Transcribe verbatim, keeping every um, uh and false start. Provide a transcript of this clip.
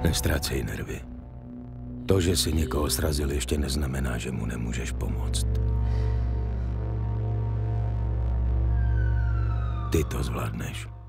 Nestrácej nervy. To, že si někoho srazil, ještě neznamená, že mu nemůžeš pomoct. Ty to zvládneš.